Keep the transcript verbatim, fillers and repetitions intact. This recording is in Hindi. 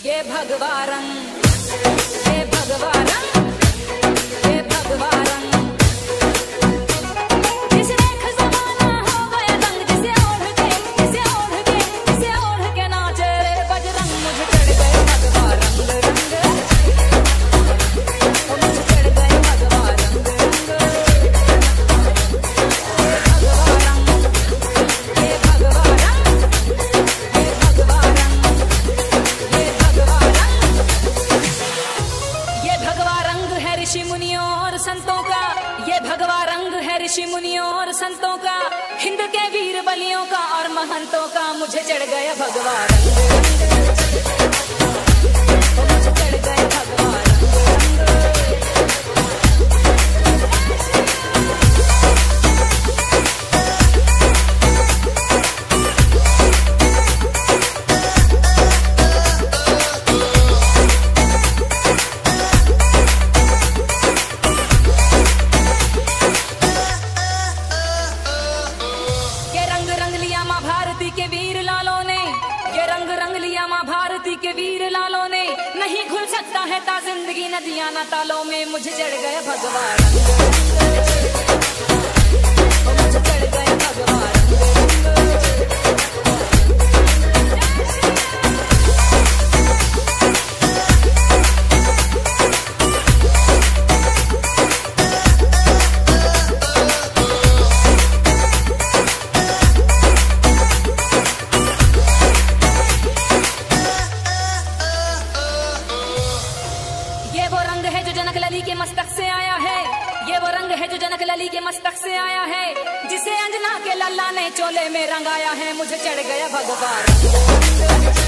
ये भगवा रंग, ये भगवा रंग, ये भगवा रंग, जिसे देख ज़माना हो गया दंग, जिसे ओढ़ के, जिसे ओढ़ के, जिसे ओढ़ के नाचे रे बजरंग। मुझे चढ़ गए भगवा रंग रंग, मुझे चढ़ गए भगवा रंग रंग, भगवा रंग, ये भगवा रंग, ये भगवा रंग, ये भगवा रंग, ये भगवा रंग है ऋषि मुनियों और संतों का, ये भगवा रंग है ऋषि मुनियों और संतों का, हिंद के वीर बलियों का और महंतों का। मुझे चढ़ गया भगवा रंग, मुझे चढ़ गया भगवा रंग। भारती के वीर लालों ने, ये रंग रंग लिया माँ भारती के वीर लालों ने, नहीं घुल सकता है ता जिंदगी नदियां ना तालों में। मुझे चढ़ गया भगवा रंग, मुझे चढ़ गया भगवा रंग। ये वो रंग है जो जनक लली के मस्तक से आया है, ये वो रंग है जो जनक लली के मस्तक से आया है, जिसे अंजना के लल्ला ने चोले में रंगाया है। मुझे चढ़ गया भगवा रंग।